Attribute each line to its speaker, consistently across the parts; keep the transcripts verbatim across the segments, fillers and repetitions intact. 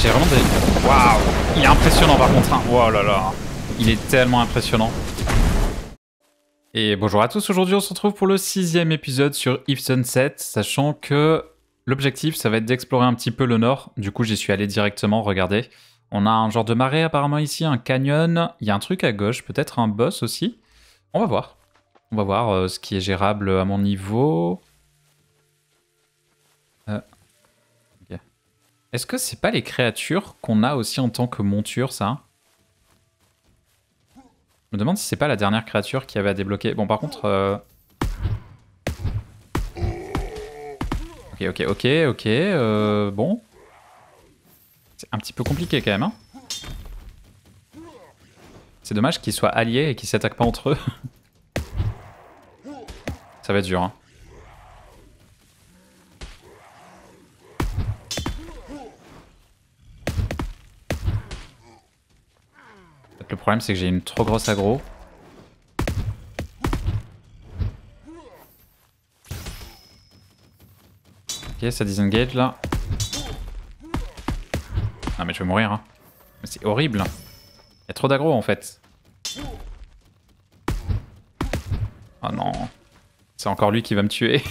Speaker 1: J'ai vraiment des... Waouh! Il est impressionnant par contre, hein. Oh là là. Il est tellement impressionnant. Et bonjour à tous, aujourd'hui on se retrouve pour le sixième épisode sur Eve Sunset, sachant que l'objectif ça va être d'explorer un petit peu le nord. Du coup j'y suis allé directement, regardez. On a un genre de marais apparemment ici, un canyon, il y a un truc à gauche, peut-être un boss aussi. On va voir. On va voir euh, ce qui est gérable à mon niveau. Euh... Okay. Est-ce que c'est pas les créatures qu'on a aussi en tant que monture, ça? Je me demande si c'est pas la dernière créature qui avait à débloquer. Bon, par contre... Euh... Ok, ok, ok, ok. Euh, bon. C'est un petit peu compliqué quand même, hein. C'est dommage qu'ils soient alliés et qu'ils s'attaquent pas entre eux. Ça va être dur, hein. Le problème, c'est que j'ai une trop grosse aggro. Ok, ça disengage là. Ah, mais je vais mourir, hein. Mais c'est horrible. Il y a trop d'aggro en fait. Oh non. C'est encore lui qui va me tuer.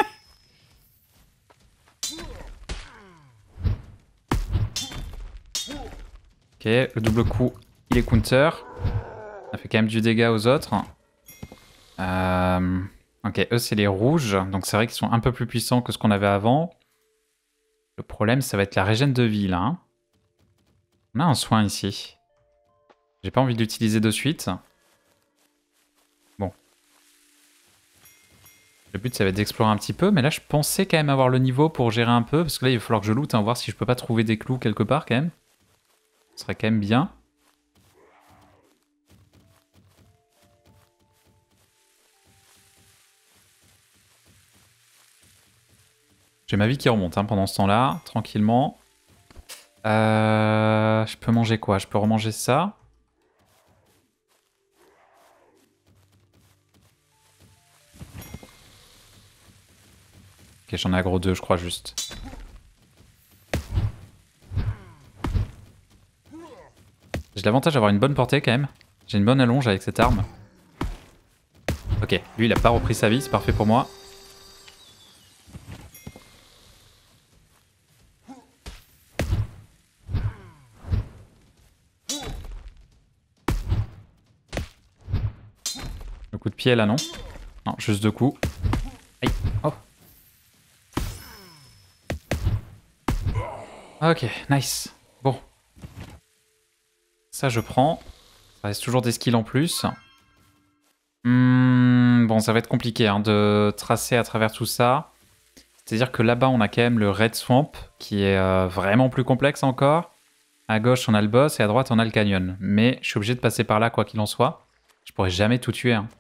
Speaker 1: Ok, le double coup, il est counter. Ça fait quand même du dégât aux autres. Euh... Ok, eux c'est les rouges, donc c'est vrai qu'ils sont un peu plus puissants que ce qu'on avait avant. Le problème, ça va être la régène de vie là. Hein. On a un soin ici. J'ai pas envie de l'utiliser de suite. Bon. Le but, ça va être d'explorer un petit peu, mais là, je pensais quand même avoir le niveau pour gérer un peu, parce que là, il va falloir que je loot, hein, voir si je peux pas trouver des clous quelque part quand même. Ce serait quand même bien. J'ai ma vie qui remonte hein, pendant ce temps-là, tranquillement. Euh, je peux manger quoi? Je peux remanger ça. Ok, j'en ai aggro deux, je crois, juste. J'ai l'avantage d'avoir une bonne portée, quand même. J'ai une bonne allonge avec cette arme. Ok, lui, il a pas repris sa vie, c'est parfait pour moi. Le coup de pied, là, non? Non, juste deux coups. Aïe. Oh. Ok, nice. Bon. Ça, je prends. Ça reste toujours des skills en plus. Mmh, bon, ça va être compliqué hein, de tracer à travers tout ça. C'est-à-dire que là-bas, on a quand même le Red Swamp, qui est euh, vraiment plus complexe encore. À gauche, on a le boss, et à droite, on a le canyon. Mais je suis obligé de passer par là, quoi qu'il en soit. Je pourrais jamais tout tuer. Hein.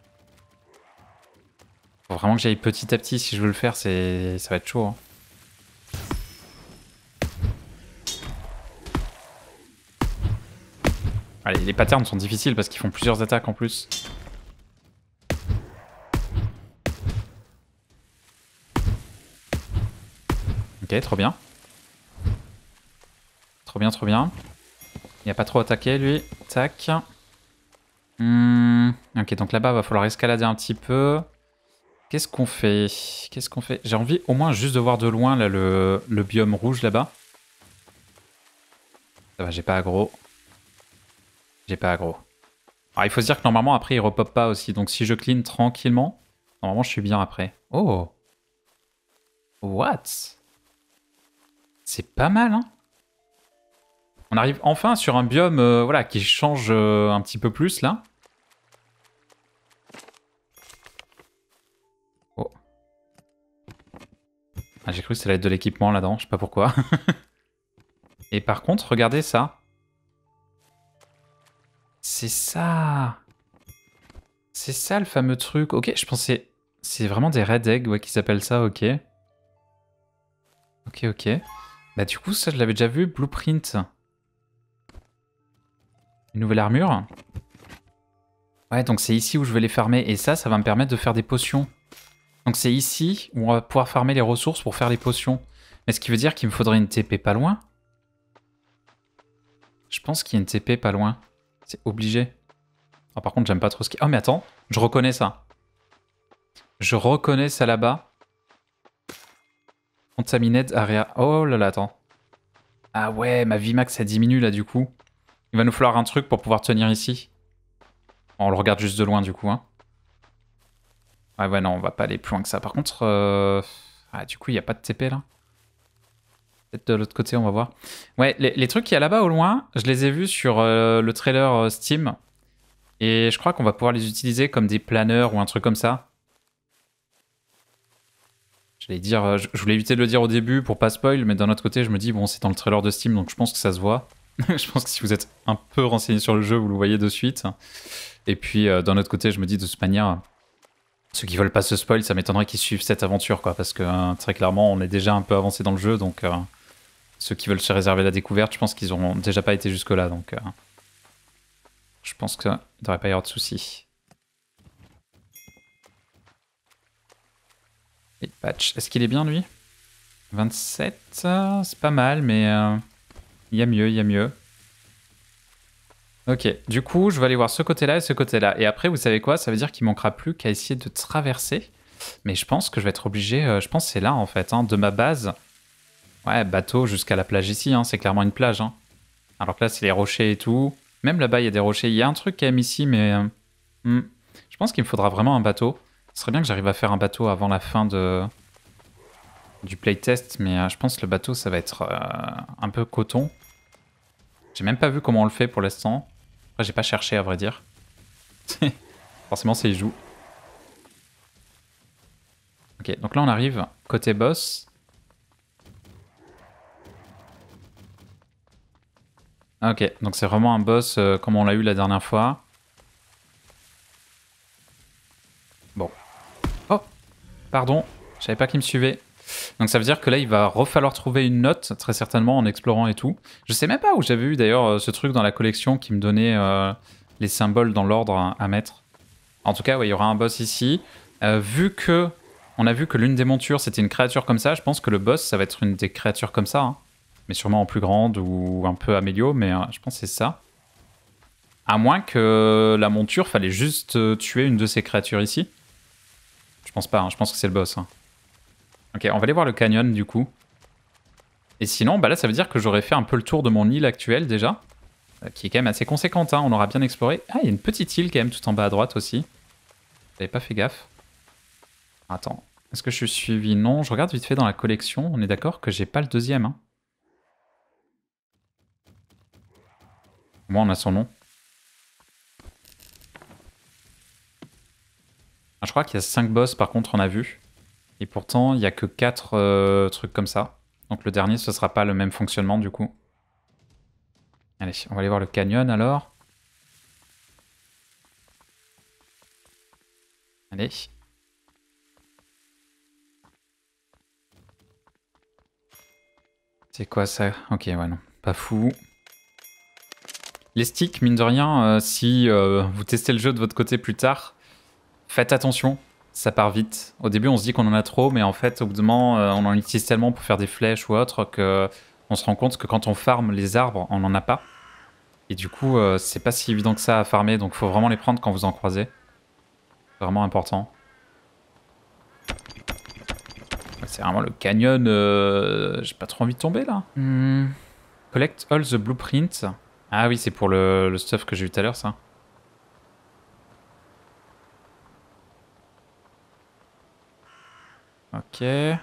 Speaker 1: Faut vraiment que j'aille petit à petit si je veux le faire, c'est ça va être chaud. Hein. Allez, les patterns sont difficiles parce qu'ils font plusieurs attaques en plus. Ok, trop bien. Trop bien, trop bien. Il n'a pas trop attaqué lui. Tac. Hum, ok, donc là-bas, il va falloir escalader un petit peu. Qu'est-ce qu'on fait? Qu'est-ce qu'on fait? J'ai envie au moins juste de voir de loin là, le, le biome rouge là-bas. Ça va, j'ai pas aggro. J'ai pas aggro. Alors il faut se dire que normalement après il repop pas aussi. Donc si je clean tranquillement, normalement je suis bien après. Oh! What? C'est pas mal hein? On arrive enfin sur un biome euh, voilà, qui change euh, un petit peu plus là. Oh. Ah, j'ai cru que ça allait être de l'équipement là-dedans, je sais pas pourquoi. Et par contre, regardez ça. C'est ça. C'est ça le fameux truc. Ok, je pensais... C'est vraiment des red eggs ouais, qui s'appellent ça, ok. Ok, ok. Bah du coup, ça je l'avais déjà vu, blueprint. Une nouvelle armure. Ouais, donc c'est ici où je vais les farmer. Et ça, ça va me permettre de faire des potions. Donc c'est ici où on va pouvoir farmer les ressources pour faire les potions. Mais ce qui veut dire qu'il me faudrait une T P pas loin. Je pense qu'il y a une T P pas loin. C'est obligé. Oh, par contre, j'aime pas trop ce qui... Oh, mais attends, je reconnais ça. Je reconnais ça là-bas. Contaminated area. Oh là là, attends. Ah ouais, ma Vimax, ça diminue là, du coup. Il va nous falloir un truc pour pouvoir tenir ici. On le regarde juste de loin, du coup. Hein. Ouais, ouais, non, on va pas aller plus loin que ça. Par contre, euh... ah, du coup, il n'y a pas de T P là. Peut-être de l'autre côté, on va voir. Ouais, les, les trucs qu'il y a là-bas au loin, je les ai vus sur euh, le trailer euh, Steam. Et je crois qu'on va pouvoir les utiliser comme des planeurs ou un truc comme ça. J'allais dire, euh, je, je voulais éviter de le dire au début pour pas spoil, mais d'un autre côté, je me dis, bon, c'est dans le trailer de Steam, donc je pense que ça se voit. Je pense que si vous êtes un peu renseigné sur le jeu, vous le voyez de suite. Et puis, euh, d'un autre côté, je me dis, de toute manière, ceux qui veulent pas se spoil, ça m'étonnerait qu'ils suivent cette aventure, quoi, parce que euh, très clairement, on est déjà un peu avancé dans le jeu, donc... Euh, ceux qui veulent se réserver la découverte, je pense qu'ils n'auront déjà pas été jusque-là, donc euh, je pense qu'il ne devrait pas y avoir de soucis. Et patch, est-ce qu'il est bien lui? vingt-sept, euh, c'est pas mal, mais euh, il y a mieux, il y a mieux. Ok, du coup, je vais aller voir ce côté-là et ce côté-là. Et après, vous savez quoi? Ça veut dire qu'il manquera plus qu'à essayer de traverser. Mais je pense que je vais être obligé, euh, je pense que c'est là en fait, hein, de ma base. Ouais, bateau jusqu'à la plage ici, hein, c'est clairement une plage. Hein. Alors que là, c'est les rochers et tout. Même là-bas, il y a des rochers. Il y a un truc quand même ici, mais... Euh, hmm, je pense qu'il me faudra vraiment un bateau. Ce serait bien que j'arrive à faire un bateau avant la fin de du playtest, mais euh, je pense que le bateau, ça va être euh, un peu coton. J'ai même pas vu comment on le fait pour l'instant. Après, j'ai pas cherché, à vrai dire. Forcément, c'est y joue. Ok, donc là, on arrive côté boss. Ok, donc c'est vraiment un boss euh, comme on l'a eu la dernière fois. Bon. Oh, pardon, je savais pas qu'il me suivait. Donc ça veut dire que là, il va refalloir trouver une note, très certainement, en explorant et tout. Je sais même pas où j'avais eu d'ailleurs ce truc dans la collection qui me donnait euh, les symboles dans l'ordre à, à mettre. En tout cas, ouais, il y aura un boss ici. Euh, vu que on a vu que l'une des montures, c'était une créature comme ça, je pense que le boss, ça va être une des créatures comme ça. Hein. Mais sûrement en plus grande ou un peu amélio, mais euh, je pense que c'est ça. À moins que la monture, fallait juste euh, tuer une de ces créatures ici. Je pense pas, hein, je pense que c'est le boss. Hein. Ok, on va aller voir le canyon du coup. Et sinon, bah là, ça veut dire que j'aurais fait un peu le tour de mon île actuelle déjà, euh, qui est quand même assez conséquente, hein, on aura bien exploré. Ah, il y a une petite île quand même tout en bas à droite aussi. J'avais pas fait gaffe. Attends, est-ce que je suis suivi? Non, je regarde vite fait dans la collection, on est d'accord que j'ai pas le deuxième. Hein. Au moins, on a son nom. Ah, je crois qu'il y a cinq boss par contre, on a vu. Et pourtant, il n'y a que quatre euh, trucs comme ça. Donc le dernier, ce sera pas le même fonctionnement du coup. Allez, on va aller voir le canyon alors. Allez. C'est quoi ça? Ok, ouais, non. Pas fou. Les sticks, mine de rien, euh, si euh, vous testez le jeu de votre côté plus tard, faites attention. Ça part vite. Au début, on se dit qu'on en a trop, mais en fait, au bout d'un moment, euh, on en utilise tellement pour faire des flèches ou autre que on se rend compte que quand on farme les arbres, on n'en a pas. Et du coup, euh, c'est pas si évident que ça à farmer, donc faut vraiment les prendre quand vous en croisez. C'est vraiment important. C'est vraiment le canyon. Euh... J'ai pas trop envie de tomber là. Hmm. Collect all the blueprints. Ah oui, c'est pour le, le stuff que j'ai eu tout à l'heure, ça. Ok. On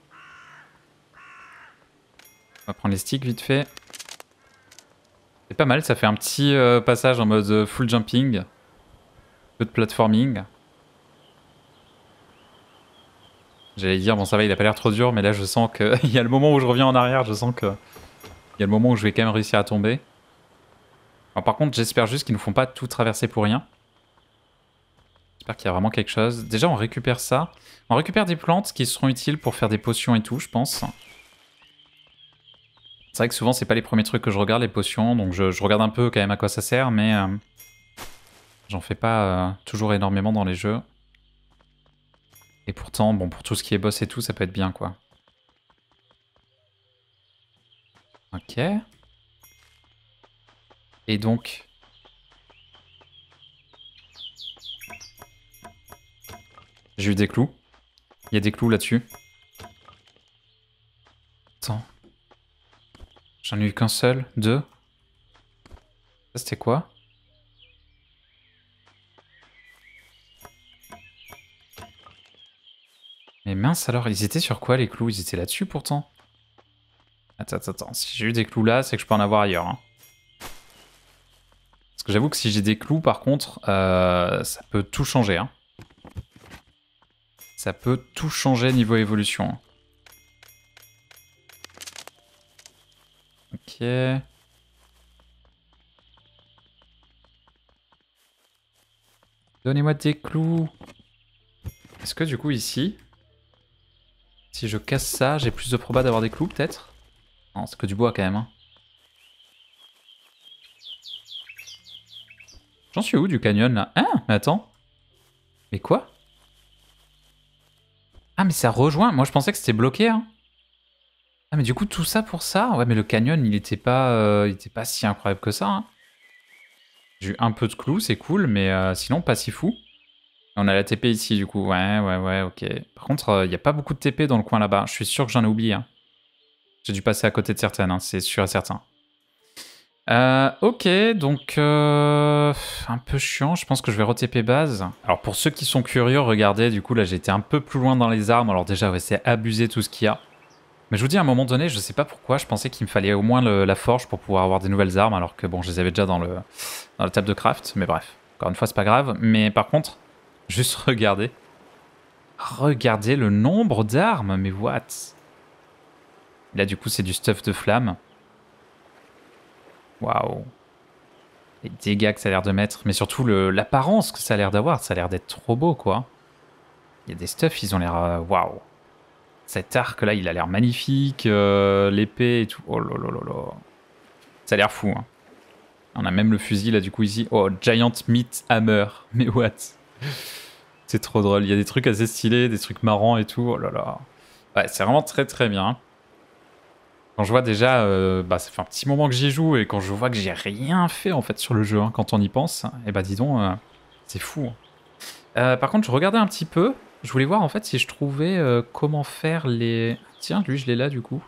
Speaker 1: va prendre les sticks vite fait. C'est pas mal, ça fait un petit euh, passage en mode full jumping. Peu de platforming. J'allais dire, bon ça va, il a pas l'air trop dur, mais là je sens que... il y a le moment où je reviens en arrière, je sens que... il y a le moment où je vais quand même réussir à tomber. Alors, par contre, j'espère juste qu'ils ne font pas tout traverser pour rien. J'espère qu'il y a vraiment quelque chose. Déjà, on récupère ça. On récupère des plantes qui seront utiles pour faire des potions et tout, je pense. C'est vrai que souvent, c'est pas les premiers trucs que je regarde, les potions. Donc, je, je regarde un peu quand même à quoi ça sert, mais... Euh, j'en fais pas euh, toujours énormément dans les jeux. Et pourtant, bon, pour tout ce qui est boss et tout, ça peut être bien, quoi. Ok. Et donc... J'ai eu des clous. Il y a des clous là-dessus. Attends. J'en ai eu qu'un seul. Deux. Ça, c'était quoi? Mais mince alors, ils étaient sur quoi les clous? Ils étaient là-dessus pourtant. Attends, attends, attends. Si j'ai eu des clous là, c'est que je peux en avoir ailleurs. Hein. Parce que j'avoue que si j'ai des clous, par contre, euh, ça peut tout changer. Hein. Ça peut tout changer niveau évolution. Hein. Ok. Donnez-moi des clous. Est-ce que du coup ici, si je casse ça, j'ai plus de proba d'avoir des clous peut-être? Non, c'est que du bois quand même. Hein. J'en suis où du canyon là? Ah, mais attends. Mais quoi? Ah, mais ça rejoint. Moi je pensais que c'était bloqué. Hein. Ah, mais du coup tout ça pour ça? Ouais, mais le canyon il était pas, euh, il était pas si incroyable que ça. Hein. J'ai eu un peu de clous, c'est cool, mais euh, sinon pas si fou. On a la T P ici du coup. Ouais, ouais, ouais, ok. Par contre, il euh, n'y a pas beaucoup de T P dans le coin là-bas. Je suis sûr que j'en ai oublié. Hein. J'ai dû passer à côté de certaines, hein, c'est sûr et certain. Euh, ok, donc euh, un peu chiant, je pense que je vais re-T P base. Alors pour ceux qui sont curieux, regardez, du coup là j'étais un peu plus loin dans les armes, alors déjà ouais, c'est abusé tout ce qu'il y a. Mais je vous dis à un moment donné, je sais pas pourquoi, je pensais qu'il me fallait au moins le, la forge pour pouvoir avoir des nouvelles armes, alors que bon, je les avais déjà dans le dans la table de craft, mais bref, encore une fois c'est pas grave. Mais par contre, juste regardez. Regardez le nombre d'armes, mais what? Là du coup c'est du stuff de flamme. Waouh. Les dégâts que ça a l'air de mettre, mais surtout l'apparence que ça a l'air d'avoir, ça a l'air d'être trop beau quoi. Il y a des stuffs, ils ont l'air... Waouh. Wow. Cet arc là, il a l'air magnifique, euh, l'épée et tout. Oh là là là là. Ça a l'air fou. Hein. On a même le fusil là du coup ici. Oh, Giant Meat Hammer. Mais what? C'est trop drôle, il y a des trucs assez stylés, des trucs marrants et tout. Oh là là. Ouais, c'est vraiment très très bien. Quand je vois déjà, euh, bah, ça fait un petit moment que j'y joue et quand je vois que j'ai rien fait en fait sur le jeu, hein, quand on y pense, et eh bah dis donc, euh, c'est fou. Euh, par contre, je regardais un petit peu, je voulais voir en fait si je trouvais euh, comment faire les... Tiens, lui je l'ai là du coup.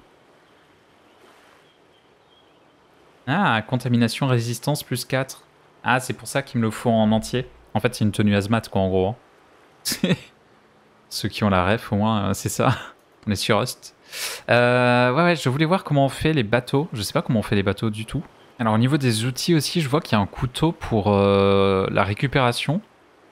Speaker 1: Ah, contamination, résistance plus quatre. Ah, c'est pour ça qu'il me le faut en entier. En fait, c'est une tenue hazmat quoi en gros. Ceux qui ont la ref au moins, euh, c'est ça. On est sur Rust. Euh, ouais, ouais, je voulais voir comment on fait les bateaux. Je sais pas comment on fait les bateaux du tout. Alors au niveau des outils aussi, je vois qu'il y a un couteau pour euh, la récupération.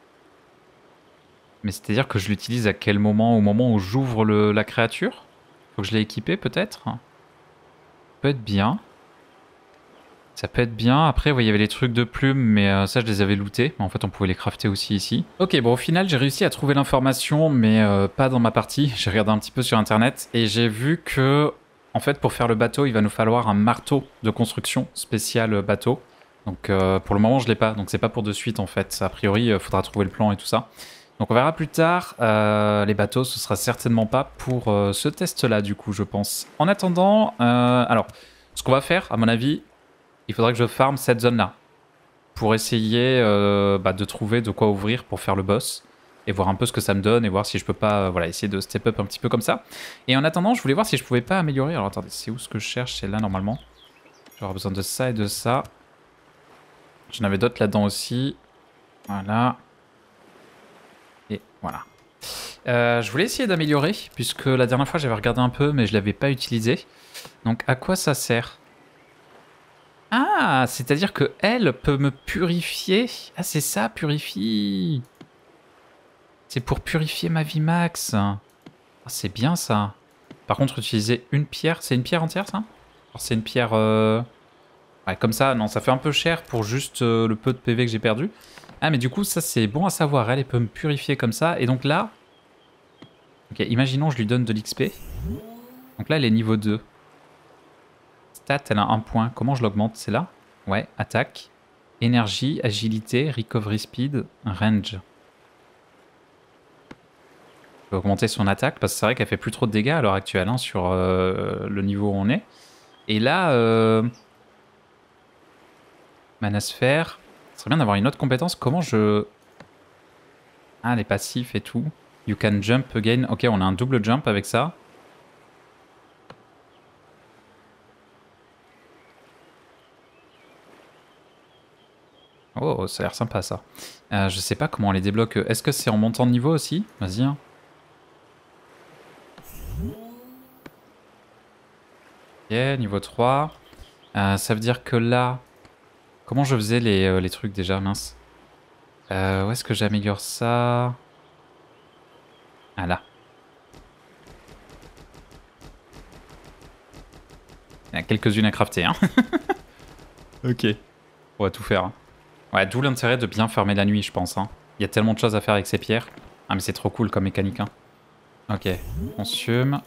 Speaker 1: Mais c'est-à-dire que je l'utilise à quel moment? Au moment où j'ouvre la créature? Faut que je l'ai équipé peut-être? Ça peut être bien. Ça peut être bien. Après, ouais, il y avait les trucs de plumes, mais euh, ça, je les avais lootés. En fait, on pouvait les crafter aussi ici. Ok, bon, au final, j'ai réussi à trouver l'information, mais euh, pas dans ma partie. J'ai regardé un petit peu sur Internet et j'ai vu que, en fait, pour faire le bateau, il va nous falloir un marteau de construction spécial bateau. Donc, euh, pour le moment, je l'ai pas. Donc, c'est pas pour de suite, en fait. A priori, il faudra trouver le plan et tout ça. Donc, on verra plus tard. Euh, les bateaux, ce sera certainement pas pour euh, ce test-là, du coup, je pense. En attendant, euh, alors, ce qu'on va faire, à mon avis... Il faudrait que je farme cette zone-là pour essayer euh, bah, de trouver de quoi ouvrir pour faire le boss et voir un peu ce que ça me donne et voir si je peux pas euh, voilà, essayer de step up un petit peu comme ça. Et en attendant, je voulais voir si je pouvais pas améliorer. Alors attendez, c'est où ce que je cherche? C'est là normalement. J'aurai besoin de ça et de ça. J'en avais d'autres là-dedans aussi. Voilà. Et voilà. Euh, je voulais essayer d'améliorer puisque la dernière fois j'avais regardé un peu mais je l'avais pas utilisé. Donc à quoi ça sert? Ah, c'est-à-dire que elle peut me purifier. Ah, c'est ça, purifie. C'est pour purifier ma vie max. Ah, c'est bien ça. Par contre, utiliser une pierre, c'est une pierre entière ça? Alors c'est une pierre... Euh... Ouais, comme ça, non, ça fait un peu cher pour juste euh, le peu de P V que j'ai perdu. Ah, mais du coup, ça c'est bon à savoir. Elle, elle peut me purifier comme ça. Et donc là... Ok, imaginons je lui donne de l'X P. Donc là, elle est niveau deux. Stat, elle a un point. Comment je l'augmente? C'est là? Ouais, attaque. Énergie, agilité, recovery speed, range. Je vais augmenter son attaque parce que c'est vrai qu'elle fait plus trop de dégâts à l'heure actuelle hein, sur euh, le niveau où on est. Et là, euh... Manasphère. Ce serait bien d'avoir une autre compétence. Comment je... Ah, les passifs et tout. You can jump again. Ok, on a un double jump avec ça. Oh, ça a l'air sympa ça. Euh, je sais pas comment on les débloque. Est-ce que c'est en montant de niveau aussi? Vas-y. Hein. Ok, niveau trois. Euh, ça veut dire que là... Comment je faisais les, euh, les trucs déjà, mince. Euh, où est-ce que j'améliore ça? Ah là. Il y en a quelques-unes à crafter, hein. Ok. On va tout faire. Hein. Ouais, d'où l'intérêt de bien fermer la nuit, je pense. Hein. Il y a tellement de choses à faire avec ces pierres. Ah, mais c'est trop cool comme mécanique. Hein. Ok, consume.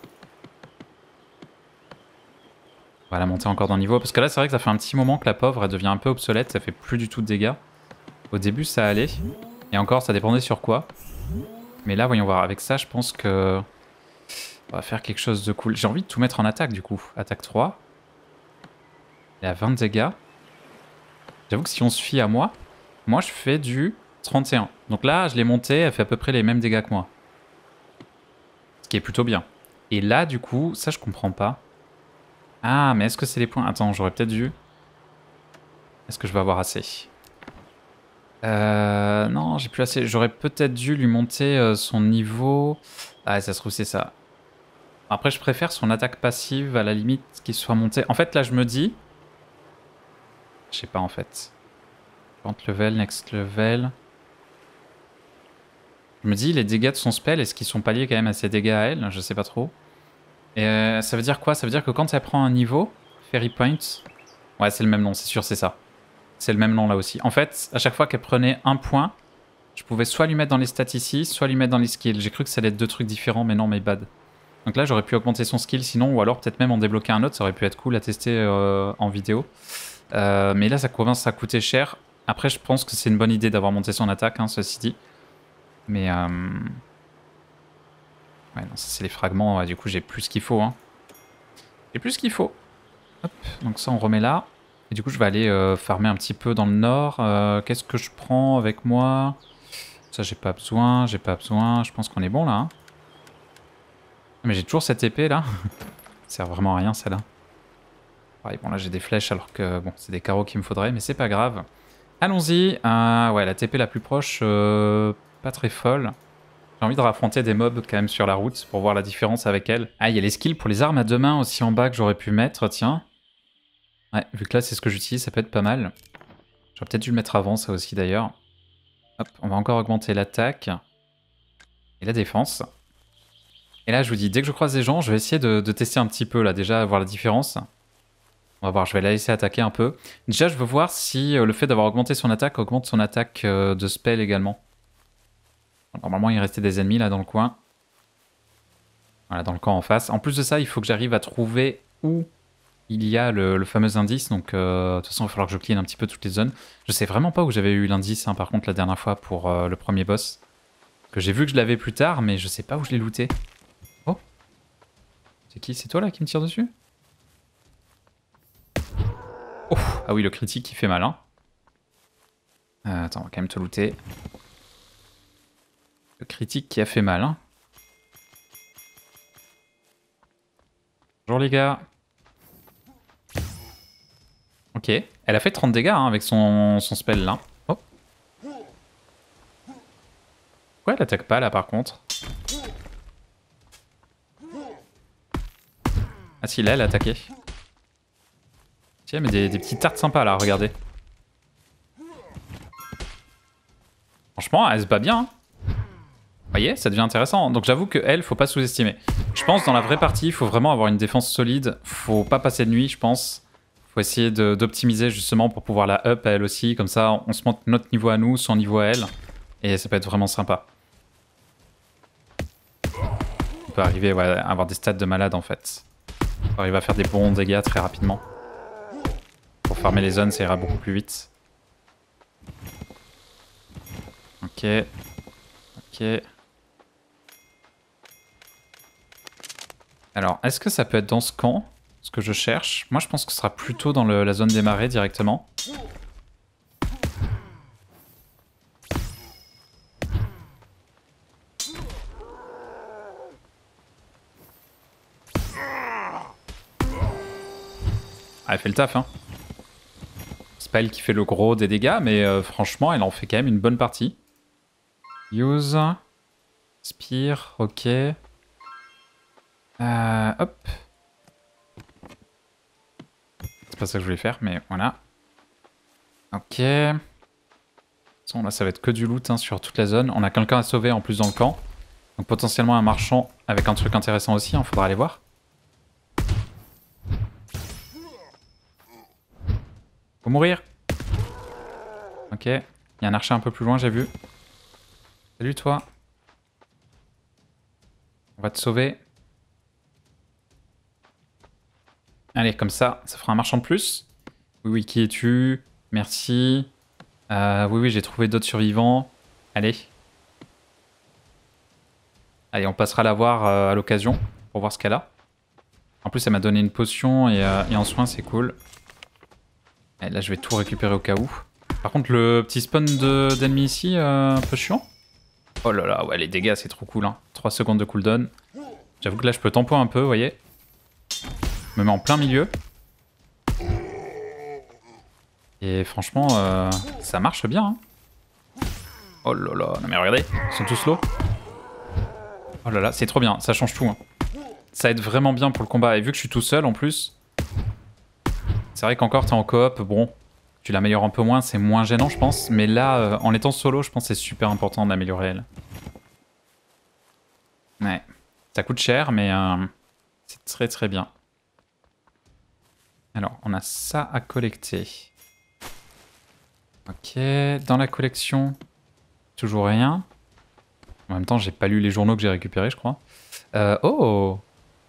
Speaker 1: On va la monter encore d'un niveau. Parce que là, c'est vrai que ça fait un petit moment que la pauvre, elle devient un peu obsolète. Ça fait plus du tout de dégâts. Au début, ça allait. Et encore, ça dépendait sur quoi. Mais là, voyons voir. Avec ça, je pense que... On va faire quelque chose de cool. J'ai envie de tout mettre en attaque, du coup. Attaque trois. Elle est à vingt dégâts. J'avoue que si on se fie à moi, moi, je fais du trente et un. Donc là, je l'ai montée. Elle fait à peu près les mêmes dégâts que moi. Ce qui est plutôt bien. Et là, du coup, ça, je comprends pas. Ah, mais est-ce que c'est les points? Attends, j'aurais peut-être dû... Est-ce que je vais avoir assez? Euh... Non, j'ai plus assez. J'aurais peut-être dû lui monter euh, son niveau... Ah, ça se trouve, c'est ça. Après, je préfère son attaque passive, à la limite, qu'il soit monté. En fait, là, je me dis... Je sais pas, en fait. Current level, next level... Je me dis, les dégâts de son spell, est-ce qu'ils sont pas liés quand même à ses dégâts à elle? Je sais pas trop. Et euh, ça veut dire quoi? Ça veut dire que quand elle prend un niveau, Fairy Point... Ouais, c'est le même nom, c'est sûr, c'est ça. C'est le même nom là aussi. En fait, à chaque fois qu'elle prenait un point, je pouvais soit lui mettre dans les stats ici, soit lui mettre dans les skills. J'ai cru que ça allait être deux trucs différents, mais non, my bad. Donc là, j'aurais pu augmenter son skill sinon, ou alors peut-être même en débloquer un autre, ça aurait pu être cool à tester euh, en vidéo. Euh, mais là, ça commence à coûter cher. Après, je pense que c'est une bonne idée d'avoir monté son attaque, hein, ceci dit. Mais... Euh... Ouais, non, ça c'est les fragments, ouais, du coup j'ai plus ce qu'il faut. Hein. J'ai plus ce qu'il faut. Hop, donc ça on remet là. Et du coup je vais aller euh, farmer un petit peu dans le nord. Euh, Qu'est-ce que je prends avec moi? Ça j'ai pas besoin, j'ai pas besoin. Je pense qu'on est bon là. Hein. Mais j'ai toujours cette épée là. Ça sert vraiment à rien celle-là. Ouais, bon là j'ai des flèches alors que bon c'est des carreaux qu'il me faudrait, mais c'est pas grave. Allons-y. Euh, ouais, la T P la plus proche, euh, pas très folle. J'ai envie de raffronter des mobs quand même sur la route pour voir la différence avec elle. Ah, il y a les skills pour les armes à deux mains aussi en bas que j'aurais pu mettre, tiens. Ouais, vu que là c'est ce que j'utilise, ça peut être pas mal. J'aurais peut-être dû le mettre avant, ça aussi d'ailleurs. Hop, on va encore augmenter l'attaque et la défense. Et là, je vous dis, dès que je croise des gens, je vais essayer de, de tester un petit peu là, déjà, voir la différence. On va voir, je vais la laisser attaquer un peu. Déjà, je veux voir si euh, le fait d'avoir augmenté son attaque augmente son attaque euh, de spell également. Normalement, il restait des ennemis là dans le coin. Voilà, dans le camp en face. En plus de ça, il faut que j'arrive à trouver où il y a le, le fameux indice. Donc, euh, de toute façon, il va falloir que je clean un petit peu toutes les zones. Je sais vraiment pas où j'avais eu l'indice, hein, par contre, la dernière fois pour euh, le premier boss. Que j'ai vu que je l'avais plus tard, mais je sais pas où je l'ai looté. Oh, c'est qui? C'est toi là qui me tire dessus? Oh, ah oui, le critique qui fait mal, hein. Euh, attends, on va quand même te looter. Le critique qui a fait mal, hein. Bonjour les gars. Ok, elle a fait trente dégâts hein, avec son, son spell là. Oh. Pourquoi elle attaque pas là par contre? Ah si, là elle a attaqué. Tiens, mais des, des petites tartes sympas là, regardez. Franchement, elle se bat bien. Hein. Vous voyez, ça devient intéressant. Donc j'avoue que elle, faut pas sous-estimer. Je pense dans la vraie partie, il faut vraiment avoir une défense solide. Faut pas passer de nuit, je pense. Faut essayer d'optimiser justement pour pouvoir la up à elle aussi. Comme ça, on se monte notre niveau à nous, son niveau à elle. Et ça peut être vraiment sympa. On peut arriver ouais, à avoir des stats de malade en fait. On peut arriver à faire des bons dégâts très rapidement. Pour farmer les zones, ça ira beaucoup plus vite. Ok. Ok. Alors, est-ce que ça peut être dans ce camp? Ce que je cherche. Moi, je pense que ce sera plutôt dans le, la zone des marais directement. Ah, elle fait le taf, hein. C'est pas elle qui fait le gros des dégâts, mais euh, franchement, elle en fait quand même une bonne partie. Use. Spire, ok. Euh, hop. C'est pas ça que je voulais faire, mais voilà. Ok. De toute façon, là, ça va être que du loot hein, sur toute la zone. On a quelqu'un à sauver en plus dans le camp. Donc potentiellement un marchand avec un truc intéressant aussi, il hein, faudra aller voir. Faut mourir. Ok. Il y a un archer un peu plus loin, j'ai vu. Salut toi. On va te sauver. Allez, comme ça, ça fera un marchand de plus. Oui, oui, qui es-tu? Merci. Euh, oui, oui, j'ai trouvé d'autres survivants. Allez. Allez, on passera la voir euh, à l'occasion pour voir ce qu'elle a. En plus, elle m'a donné une potion et, euh, et en soin, c'est cool. Et là, je vais tout récupérer au cas où. Par contre, le petit spawn d'ennemis ici, euh, un peu chiant. Oh là là, ouais, les dégâts, c'est trop cool. Hein. trois secondes de cooldown. J'avoue que là, je peux tempo un peu, vous voyez. Je me mets en plein milieu. Et franchement, euh, ça marche bien. Hein. Oh là là, non mais regardez, ils sont tous low. Oh là là, c'est trop bien, ça change tout. Hein. Ça aide vraiment bien pour le combat. Et vu que je suis tout seul en plus, c'est vrai qu'encore t'es en coop, bon, tu l'améliores un peu moins, c'est moins gênant je pense. Mais là, euh, en étant solo, je pense que c'est super important d'améliorer elle. Ouais, ça coûte cher, mais euh, c'est très très bien. Alors, on a ça à collecter. Ok, dans la collection, toujours rien. En même temps, j'ai pas lu les journaux que j'ai récupérés, je crois. Euh, oh!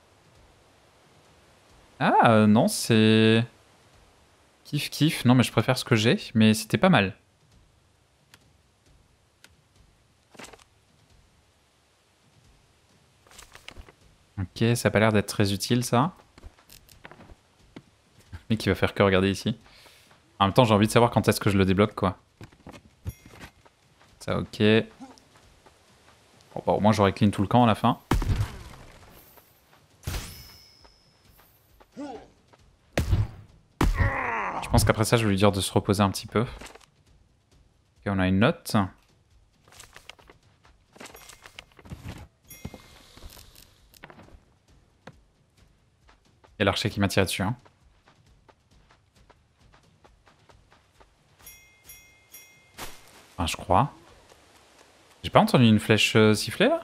Speaker 1: Ah, euh, non, c'est... Kiff, kiff. Non, mais je préfère ce que j'ai, mais c'était pas mal. Ok, ça a pas l'air d'être très utile, ça. Le mec, il va faire que regarder ici. En même temps, j'ai envie de savoir quand est-ce que je le débloque, quoi. Ça, ok. Bon, bah, au moins, j'aurai clean tout le camp à la fin. Je pense qu'après ça, je vais lui dire de se reposer un petit peu. Ok, on a une note. Il y a l'archer qui m'a tiré dessus. Hein. Enfin, je crois. J'ai pas entendu une flèche euh, siffler, là?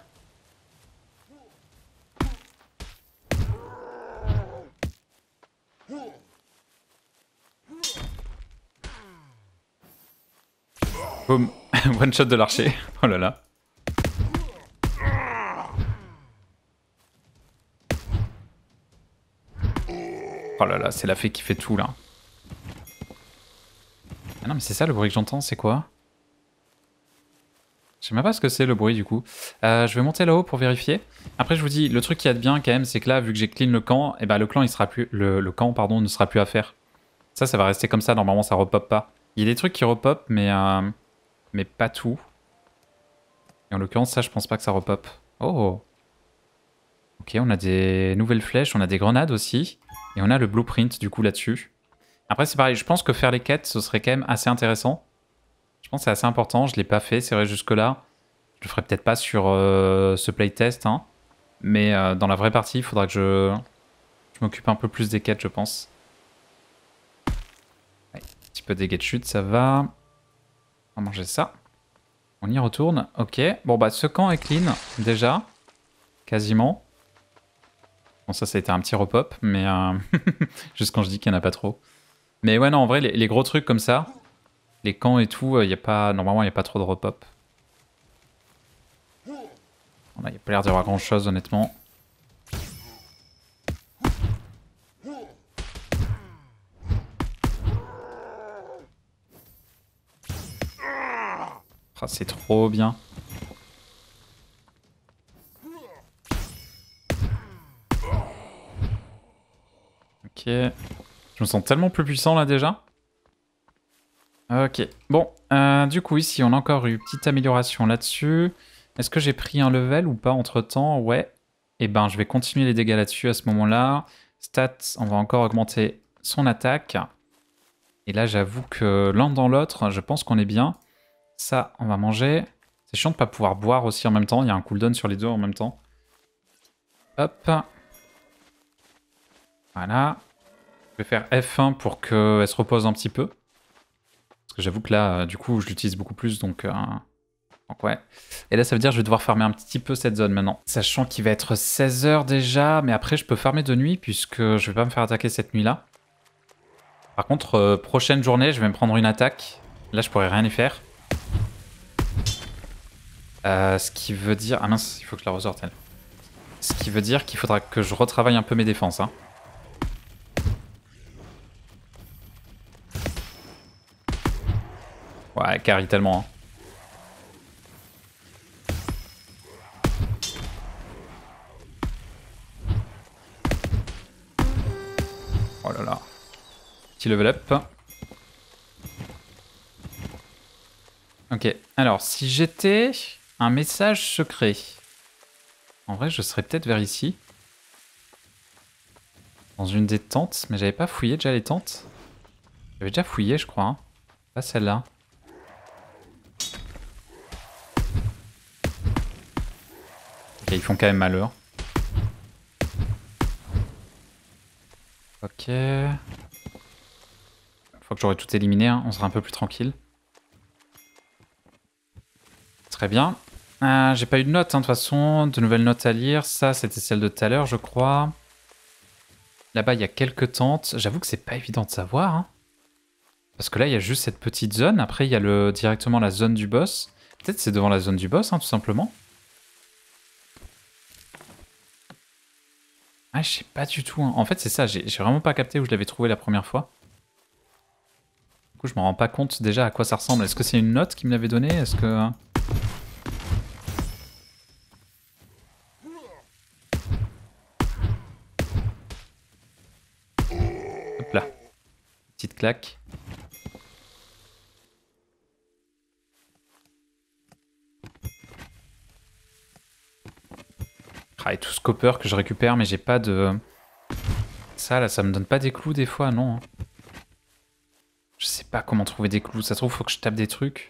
Speaker 1: Boum. One shot de l'archer. Oh là là. Oh là là, c'est la fée qui fait tout là. Ah non mais c'est ça le bruit que j'entends, c'est quoi? Je sais même pas ce que c'est le bruit du coup. Euh, je vais monter là-haut pour vérifier. Après je vous dis, le truc qui y a de bien quand même, c'est que là, vu que j'ai clean le camp, et ben le clan il sera plus. Le, le camp pardon ne sera plus à faire. Ça, ça va rester comme ça, normalement ça repop pas. Il y a des trucs qui repop, mais euh, mais pas tout. Et en l'occurrence, ça je pense pas que ça repop. Oh. Ok, on a des nouvelles flèches, on a des grenades aussi. Et on a le blueprint du coup là-dessus. Après c'est pareil, je pense que faire les quêtes, ce serait quand même assez intéressant. Je pense que c'est assez important, je l'ai pas fait, c'est vrai jusque-là. Je le ferai peut-être pas sur euh, ce playtest, hein. Mais euh, dans la vraie partie, il faudra que je, je m'occupe un peu plus des quêtes, je pense. Ouais, un petit peu de dégâts de chute, ça va. On va manger ça. On y retourne, ok. Bon bah ce camp est clean, déjà. Quasiment. Bon ça, ça a été un petit repop, mais euh, juste quand je dis qu'il n'y en a pas trop. Mais ouais, non, en vrai, les, les gros trucs comme ça, les camps et tout, y a pas, normalement, il n'y a pas trop de repop. Bon, là, il n'y a pas l'air d'y avoir grand chose, honnêtement. Ah, c'est trop bien. Ok. Je me sens tellement plus puissant là déjà. Ok. Bon, euh, du coup ici on a encore eu une petite amélioration là-dessus. Est-ce que j'ai pris un level ou pas entre temps? Ouais. Et ben je vais continuer les dégâts là-dessus à ce moment-là. Stats, on va encore augmenter son attaque. Et là, j'avoue que l'un dans l'autre, je pense qu'on est bien. Ça, on va manger. C'est chiant de ne pas pouvoir boire aussi en même temps. Il y a un cooldown sur les deux en même temps. Hop. Voilà. Je vais faire F un pour qu'elle se repose un petit peu. Parce que j'avoue que là, du coup, je l'utilise beaucoup plus, donc... Euh... Donc ouais. Et là, ça veut dire que je vais devoir farmer un petit peu cette zone maintenant. Sachant qu'il va être seize heures déjà, mais après, je peux farmer de nuit, puisque je vais pas me faire attaquer cette nuit-là. Par contre, euh, prochaine journée, je vais me prendre une attaque. Là, je pourrais rien y faire. Euh, ce qui veut dire... Ah mince, il faut que je la ressorte, elle. Ce qui veut dire qu'il faudra que je retravaille un peu mes défenses. Hein. Ouais, carry tellement. Hein. Oh là là. Petit level up. Ok, alors si j'étais un message secret, en vrai je serais peut-être vers ici. Dans une des tentes, mais j'avais pas fouillé déjà les tentes. J'avais déjà fouillé je crois, hein. Pas celle-là. Ok, ils font quand même malheur. Ok. Une fois que j'aurai tout éliminé, hein, on sera un peu plus tranquille. Très bien. Euh, J'ai pas eu de notes, hein, de toute façon. De nouvelles notes à lire. Ça, c'était celle de tout à l'heure, je crois. Là-bas, il y a quelques tentes. J'avoue que c'est pas évident de savoir. Hein. Parce que là, il y a juste cette petite zone. Après, il y a le, directement la zone du boss. Peut-être c'est devant la zone du boss, hein, tout simplement. Ah, je sais pas du tout. Hein. En fait, c'est ça. J'ai vraiment pas capté où je l'avais trouvé la première fois. Du coup, je me rends pas compte déjà à quoi ça ressemble. Est-ce que c'est une note qu'il me l'avait donnée? Est-ce que... Hop là. Petite claque. Ah, et tout ce copper que je récupère, mais j'ai pas de... Ça, là, ça me donne pas des clous des fois, non. Je sais pas comment trouver des clous. Ça se trouve, faut que je tape des trucs.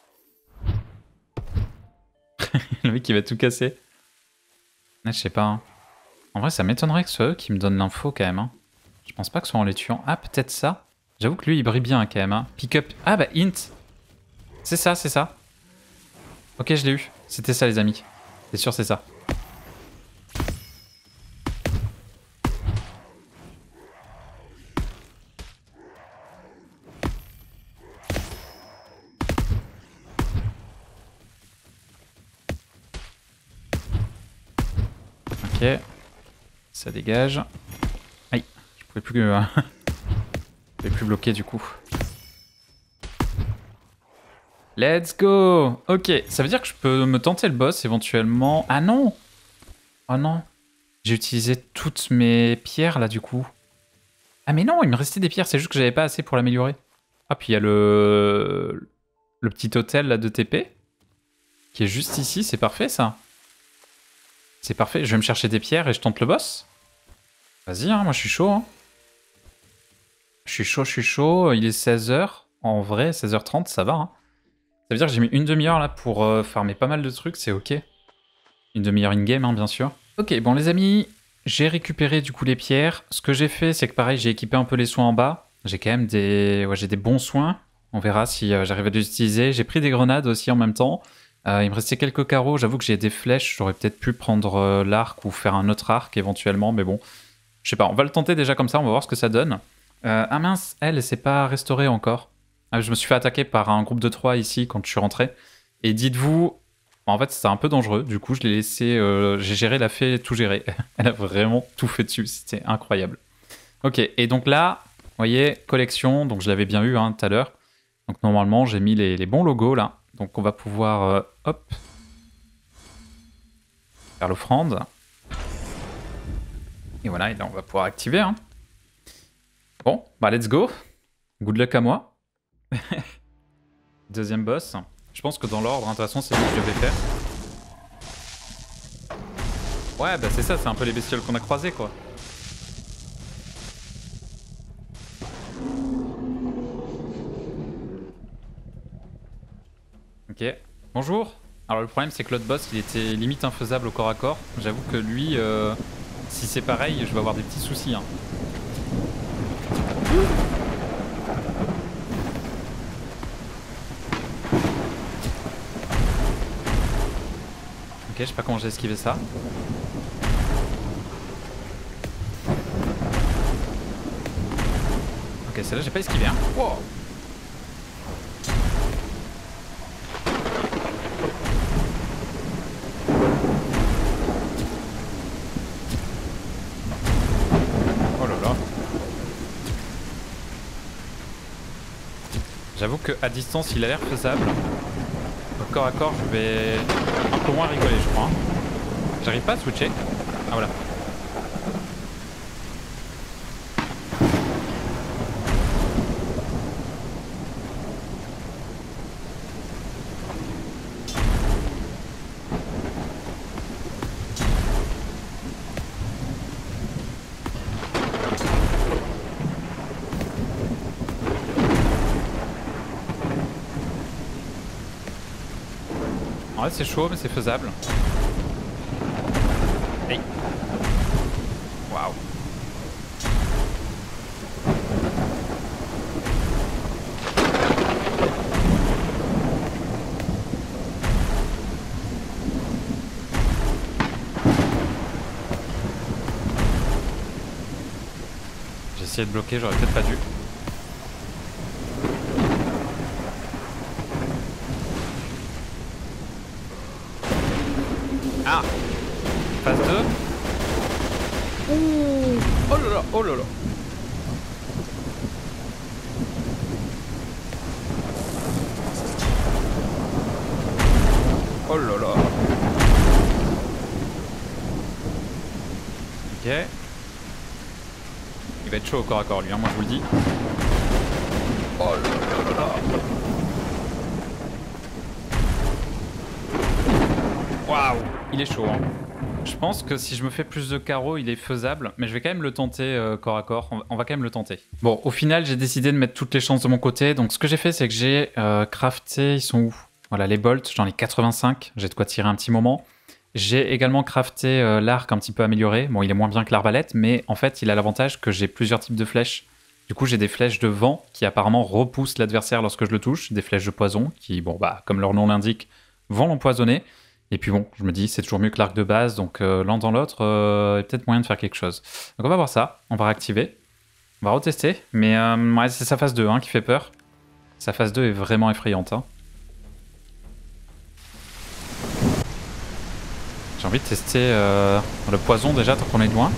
Speaker 1: Le mec, il va tout casser. Ah, je sais pas. Hein. En vrai, ça m'étonnerait que ce soit eux qui me donnent l'info, quand même. Hein. Je pense pas que ce soit en les tuant. Ah, peut-être ça. J'avoue que lui, il brille bien, hein, quand même. Hein. Pick up. Ah, bah, int. C'est ça, c'est ça. Ok, je l'ai eu. C'était ça, les amis. C'est sûr, c'est ça. Ok. Ça dégage. Aïe. Je pouvais plus... Euh... je pouvais plus bloquer, du coup. Let's go. Ok, ça veut dire que je peux me tenter le boss éventuellement. Ah non. Oh non. J'ai utilisé toutes mes pierres là du coup. Ah mais non, il me restait des pierres, c'est juste que j'avais pas assez pour l'améliorer. Ah puis il y a le... le petit hôtel là de T P. Qui est juste ici, c'est parfait ça. C'est parfait, je vais me chercher des pierres et je tente le boss. Vas-y, hein, moi je suis chaud. Hein. Je suis chaud, je suis chaud. Il est seize heures. En vrai, seize heures trente, ça va. Hein. Ça veut dire que j'ai mis une demi-heure là pour euh, farmer pas mal de trucs, c'est ok. Une demi-heure in-game, hein, bien sûr. Ok, bon les amis, j'ai récupéré du coup les pierres. Ce que j'ai fait, c'est que pareil, j'ai équipé un peu les soins en bas. J'ai quand même des, ouais, j'ai des bons soins. On verra si euh, j'arrive à les utiliser. J'ai pris des grenades aussi en même temps. Euh, il me restait quelques carreaux. J'avoue que j'ai des flèches. J'aurais peut-être pu prendre euh, l'arc ou faire un autre arc éventuellement, mais bon. Je sais pas, on va le tenter déjà comme ça, on va voir ce que ça donne. Euh, ah mince, elle, elle s'est pas restaurée encore. Ah, je me suis fait attaquer par un groupe de trois ici quand je suis rentré. Et dites-vous, en fait c'était un peu dangereux, du coup je l'ai laissé, euh, j'ai géré la fée, tout géré. Elle a vraiment tout fait dessus, c'était incroyable. Ok, et donc là, vous voyez, collection, donc je l'avais bien eu hein, tout à l'heure. Donc normalement j'ai mis les, les bons logos là. Donc on va pouvoir, euh, hop, faire l'offrande. Et voilà, et là on va pouvoir activer. Hein. Bon, bah let's go. Good luck à moi. Deuxième boss. Je pense que dans l'ordre, hein, de toute façon, c'est ce que je devais faire. Ouais, bah c'est ça, c'est un peu les bestioles qu'on a croisées, quoi. Ok. Bonjour. Alors le problème c'est que l'autre boss il était limite infaisable au corps à corps. J'avoue que lui, euh, si c'est pareil, je vais avoir des petits soucis. Hein. Ok, je sais pas comment j'ai esquivé ça. Ok, celle-là j'ai pas esquivé. Hein. Wow. Oh là là. J'avoue qu'à distance il a l'air faisable. Au corps à corps je vais un peu moins rigoler je crois. J'arrive pas à switcher. Ah voilà. En vrai c'est chaud mais c'est faisable. Hey. Waouh. J'ai essayé de bloquer, j'aurais peut-être pas dû. Ah, phase deux. Ouh. Oh là là, oh là là. Oh là là. Ok. Il va être chaud au corps à corps lui, hein, moi je vous le dis. Oh là là là là. Waouh, il est chaud. Hein. Je pense que si je me fais plus de carreaux, il est faisable, mais je vais quand même le tenter euh, corps à corps. On va, on va quand même le tenter. Bon, au final, j'ai décidé de mettre toutes les chances de mon côté. Donc, ce que j'ai fait, c'est que j'ai euh, crafté. Ils sont où? Voilà, les bolts, j'en ai quatre-vingt-cinq. J'ai de quoi tirer un petit moment. J'ai également crafté euh, l'arc un petit peu amélioré. Bon, il est moins bien que l'arbalète, mais en fait, il a l'avantage que j'ai plusieurs types de flèches. Du coup, j'ai des flèches de vent qui apparemment repoussent l'adversaire lorsque je le touche. Des flèches de poison qui, bon, bah, comme leur nom l'indique, vont l'empoisonner. Et puis bon, je me dis, c'est toujours mieux que l'arc de base, donc euh, l'un dans l'autre, euh, il y a peut-être moyen de faire quelque chose. Donc on va voir ça, on va réactiver, on va retester, mais euh, ouais, c'est sa phase deux hein, qui fait peur. Sa phase deux est vraiment effrayante. Hein. J'ai envie de tester euh, le poison déjà, tant qu'on est loin.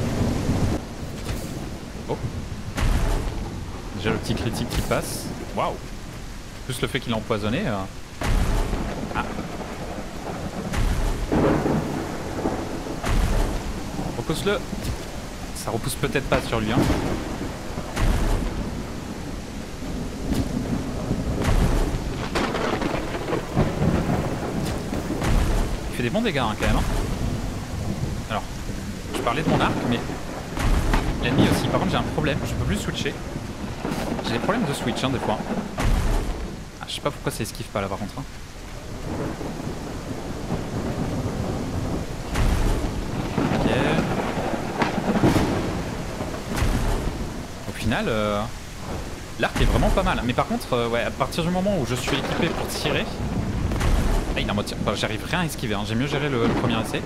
Speaker 1: Oh. Déjà le petit critique qui passe. Waouh. Plus le fait qu'il est empoisonné. Euh... Ah. Repousse-le. Ça repousse peut-être pas sur lui. Hein. Il fait des bons dégâts hein, quand même. Hein. Alors, je parlais de mon arc, mais l'ennemi aussi. Par contre, j'ai un problème. Je peux plus switcher. J'ai des problèmes de switch hein, des fois. Ah, je sais pas pourquoi ça esquive pas là par contre. Hein. Ok. Au final, euh, l'arc est vraiment pas mal. Mais par contre, euh, ouais, à partir du moment où je suis équipé pour tirer, ah, il est en mode tir. Bah, j'arrive rien à esquiver. Hein. J'ai mieux géré le, le premier essai.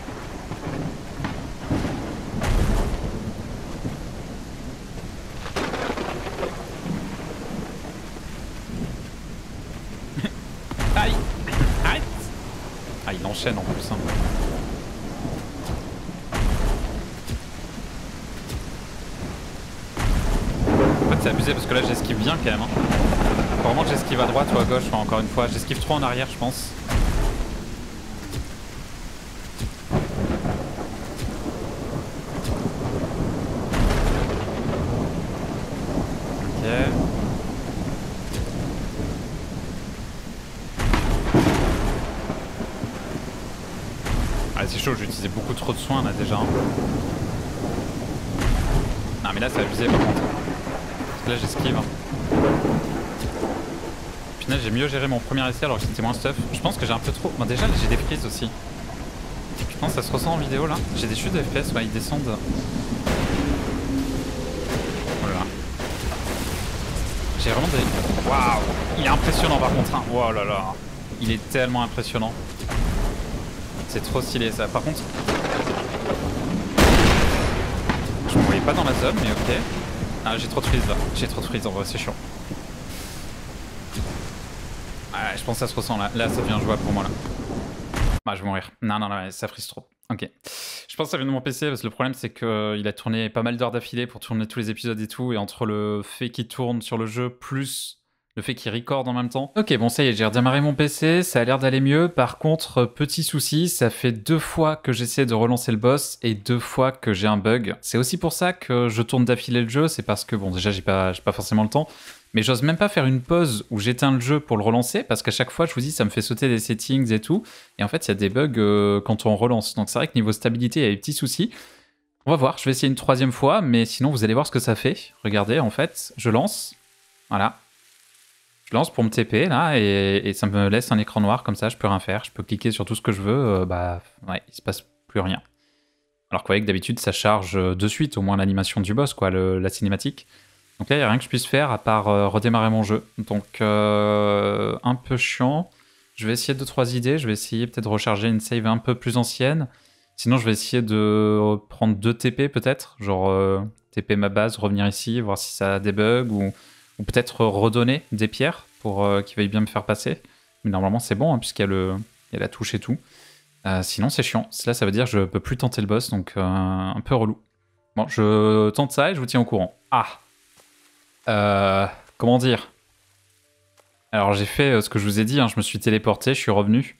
Speaker 1: Aïe. Arrête. Ah, il enchaîne en plus. Hein. En fait, c'est abusé parce que là, j'esquive bien quand même. Hein. Apparemment, j'esquive à droite ou à gauche, enfin, encore une fois. J'esquive trop en arrière, je pense. Ok. Ah, c'est chaud, j'ai utilisé beaucoup trop de soins là déjà. Hein. Non, mais là, c'est abusé par contre. Parce que là, j'esquive. Hein. Puis final, j'ai mieux géré mon premier essai alors que j'étais moins stuff. Je pense que j'ai un peu trop... Bon, déjà, j'ai des frises aussi. Je pense que ça se ressent en vidéo, là. J'ai des chutes de F P S, ouais, ils descendent. Oh là là. J'ai vraiment des... Waouh! Il est impressionnant, par contre. Hein. Oh là là. Il est tellement impressionnant. C'est trop stylé, ça. Par contre... Je me voyais pas dans la zone, mais ok. Ah, j'ai trop de freeze, là. J'ai trop de freeze, en vrai, c'est chiant. Ah, je pense que ça se ressent là. Là, ça devient jouable pour moi là. Bah, je vais mourir. Non, non, non, ça frise trop. Ok. Je pense que ça vient de mon P C parce que le problème c'est qu'il a tourné pas mal d'heures d'affilée pour tourner tous les épisodes et tout. Et entre le fait qu'il tourne sur le jeu plus le fait qu'il record en même temps. Ok, bon, ça y est, j'ai redémarré mon P C. Ça a l'air d'aller mieux. Par contre, petit souci, ça fait deux fois que j'essaie de relancer le boss et deux fois que j'ai un bug. C'est aussi pour ça que je tourne d'affilée le jeu. C'est parce que, bon, déjà, j'ai pas, j'ai pas forcément le temps. Mais j'ose même pas faire une pause où j'éteins le jeu pour le relancer parce qu'à chaque fois, je vous dis, ça me fait sauter des settings et tout. Et en fait, il y a des bugs euh, quand on relance. Donc c'est vrai que niveau stabilité, il y a des petits soucis. On va voir, je vais essayer une troisième fois, mais sinon, vous allez voir ce que ça fait. Regardez, en fait, je lance. Voilà. Je lance pour me T P, là, et, et ça me laisse un écran noir comme ça, je peux rien faire. Je peux cliquer sur tout ce que je veux, euh, bah, ouais, il se passe plus rien. Alors que vous voyez que d'habitude, ça charge de suite, au moins l'animation du boss, quoi, le, la cinématique. Donc là, il n'y a rien que je puisse faire à part euh, redémarrer mon jeu. Donc, euh, un peu chiant. Je vais essayer deux trois idées. Je vais essayer peut-être de recharger une save un peu plus ancienne. Sinon, je vais essayer de prendre deux T P peut-être. Genre, euh, T P ma base, revenir ici, voir si ça a des bugs. Ou, ou peut-être redonner des pierres pour euh, qu'il veuille bien me faire passer. Mais normalement, c'est bon, hein, puisqu'il y, y a la touche et tout. Euh, sinon, c'est chiant. Là, ça veut dire que je peux plus tenter le boss. Donc, euh, un peu relou. Bon, je tente ça et je vous tiens au courant. Ah! Euh, comment dire? Alors j'ai fait euh, ce que je vous ai dit, hein, je me suis téléporté, je suis revenu.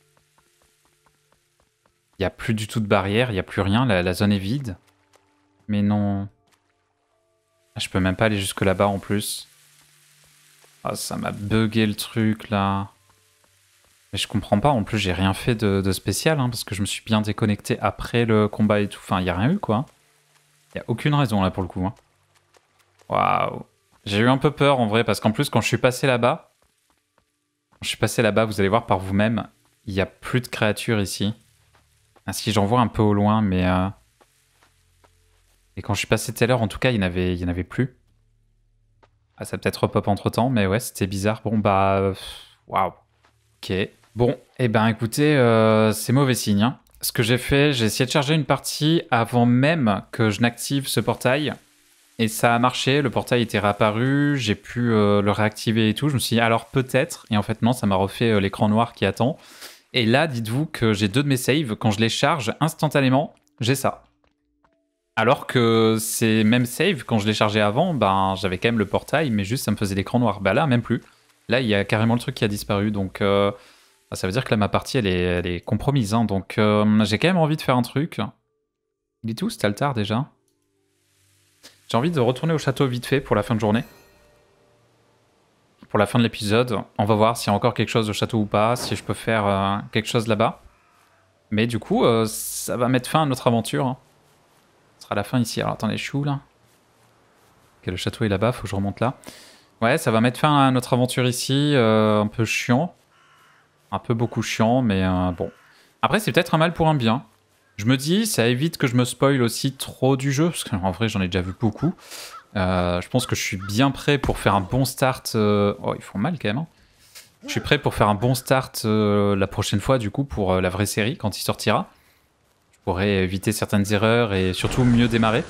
Speaker 1: Il n'y a plus du tout de barrière, il n'y a plus rien, la, la zone est vide. Mais non... Ah, je peux même pas aller jusque là-bas en plus. Ah, ça m'a bugué le truc là. Mais je comprends pas, en plus j'ai rien fait de, de spécial, hein, parce que je me suis bien déconnecté après le combat et tout. Enfin, il n'y a rien eu quoi. Il n'y a aucune raison là pour le coup. Hein. Waouh. J'ai eu un peu peur en vrai, parce qu'en plus quand je suis passé là-bas, quand je suis passé là-bas, vous allez voir par vous-même, il n'y a plus de créatures ici. Ah, si j'en vois un peu au loin, mais... Euh... Et quand je suis passé tout à l'heure, en tout cas, il n'y en, en avait plus. Ah, ça peut-être repop entre-temps, mais ouais, c'était bizarre. Bon, bah... Waouh. Ok. Bon, et eh ben écoutez, euh, c'est mauvais signe. Hein. Ce que j'ai fait, j'ai essayé de charger une partie avant même que je n'active ce portail. Et ça a marché, le portail était réapparu, j'ai pu euh, le réactiver et tout. Je me suis dit, alors peut-être. Et en fait, non, ça m'a refait euh, l'écran noir qui attend. Et là, dites-vous que j'ai deux de mes saves. Quand je les charge instantanément, j'ai ça. Alors que ces mêmes saves, quand je les chargeais avant, ben, j'avais quand même le portail, mais juste ça me faisait l'écran noir. Bah là, même plus. Là, il y a carrément le truc qui a disparu. Donc, euh, ça veut dire que là, ma partie, elle est, elle est compromise. Hein. Donc, euh, j'ai quand même envie de faire un truc. Il est où cet altar déjà ? J'ai envie de retourner au château vite fait pour la fin de journée. Pour la fin de l'épisode. On va voir s'il y a encore quelque chose au château ou pas, si je peux faire euh, quelque chose là-bas. Mais du coup, euh, ça va mettre fin à notre aventure. Hein. Ce sera la fin ici. Alors attendez, je suis où là? Ok, le château est là-bas, faut que je remonte là. Ouais, ça va mettre fin à notre aventure ici. Euh, un peu chiant. Un peu beaucoup chiant, mais euh, bon. Après, c'est peut-être un mal pour un bien. Je me dis, ça évite que je me spoil aussi trop du jeu, parce qu'en vrai, j'en ai déjà vu beaucoup. Euh, je pense que je suis bien prêt pour faire un bon start. Euh... Oh, ils font mal quand même. Hein. Je suis prêt pour faire un bon start euh, la prochaine fois, du coup, pour euh, la vraie série, quand il sortira. Je pourrais éviter certaines erreurs et surtout mieux démarrer.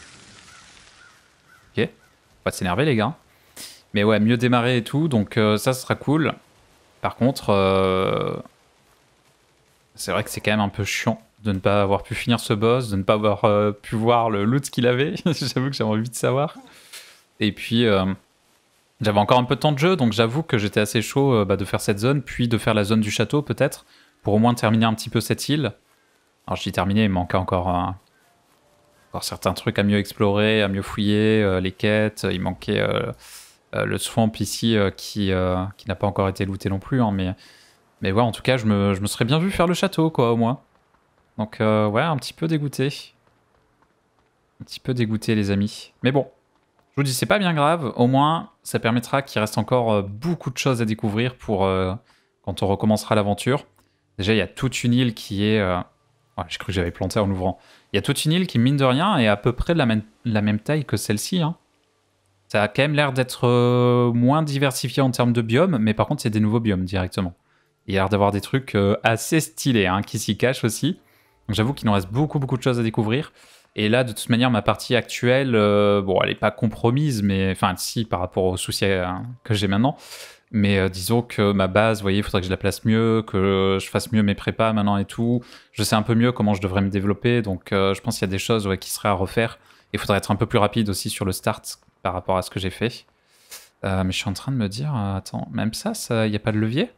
Speaker 1: Ok. Faut pas s'énerver, les gars. Mais ouais, mieux démarrer et tout, donc euh, ça, ce sera cool. Par contre, euh... c'est vrai que c'est quand même un peu chiant de ne pas avoir pu finir ce boss, de ne pas avoir euh, pu voir le loot qu'il avait. J'avoue que j'avais envie de savoir. Et puis, euh, j'avais encore un peu de temps de jeu, donc j'avoue que j'étais assez chaud euh, bah, de faire cette zone, puis de faire la zone du château peut-être, pour au moins terminer un petit peu cette île. Alors je dis terminer, il me manquait encore, euh, encore certains trucs à mieux explorer, à mieux fouiller, euh, les quêtes, il manquait euh, euh, le swamp ici euh, qui, euh, qui n'a pas encore été looté non plus, hein, mais, mais ouais, en tout cas, je me, je me serais bien vu faire le château, quoi, au moins. Donc euh, ouais, un petit peu dégoûté. Un petit peu dégoûté, les amis. Mais bon, Je vous dis, c'est pas bien grave. Au moins, ça permettra qu'il reste encore euh, beaucoup de choses à découvrir pour euh, quand on recommencera l'aventure. Déjà, il y a toute une île qui est... Euh... Ouais, j'ai cru que j'avais planté en l'ouvrant. Il y a toute une île qui, mine de rien, est à peu près de la même, la même taille que celle-ci. Hein. Ça a quand même l'air d'être euh, moins diversifié en termes de biomes, mais par contre, c'est des nouveaux biomes directement. Il y a l'air d'avoir des trucs euh, assez stylés hein, qui s'y cachent aussi. Donc j'avoue qu'il nous reste beaucoup, beaucoup de choses à découvrir. Et là, de toute manière, ma partie actuelle, euh, bon, elle n'est pas compromise, mais enfin, si, par rapport aux soucis euh, que j'ai maintenant. Mais euh, disons que ma base, vous voyez, il faudrait que je la place mieux, que je fasse mieux mes prépas maintenant et tout. Je sais un peu mieux comment je devrais me développer, donc euh, je pense qu'il y a des choses ouais, qui seraient à refaire. Il faudrait être un peu plus rapide aussi sur le start par rapport à ce que j'ai fait. Euh, mais je suis en train de me dire, euh, attends, même ça, il n'y a pas de levier?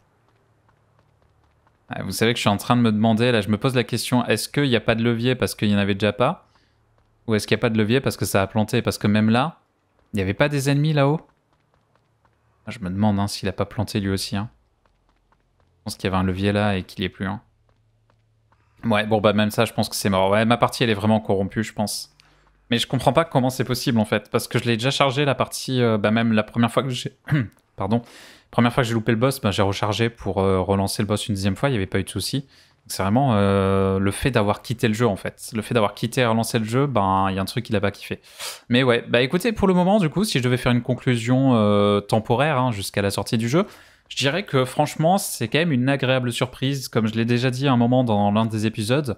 Speaker 1: Vous savez que je suis en train de me demander, là je me pose la question, est-ce qu'il n'y a pas de levier parce qu'il n'y en avait déjà pas? Ou est-ce qu'il n'y a pas de levier parce que ça a planté? Parce que même là, il n'y avait pas des ennemis là-haut? Je me demande hein, s'il n'a pas planté lui aussi. Hein. Je pense qu'il y avait un levier là et qu'il n'y est plus. Hein. Ouais, bon bah même ça, je pense que c'est mort. Ouais, ma partie elle est vraiment corrompue, je pense. Mais je comprends pas comment c'est possible en fait, parce que je l'ai déjà chargé la partie, euh, bah même la première fois que j'ai... Pardon. Première fois que j'ai loupé le boss, bah, j'ai rechargé pour euh, relancer le boss une deuxième fois, il n'y avait pas eu de souci. C'est vraiment euh, le fait d'avoir quitté le jeu en fait. Le fait d'avoir quitté et relancé le jeu, ben il y a un truc qu'il a pas kiffé. Mais ouais, bah écoutez, pour le moment du coup, si je devais faire une conclusion euh, temporaire hein, jusqu'à la sortie du jeu, je dirais que franchement, c'est quand même une agréable surprise, comme je l'ai déjà dit à un moment dans l'un des épisodes.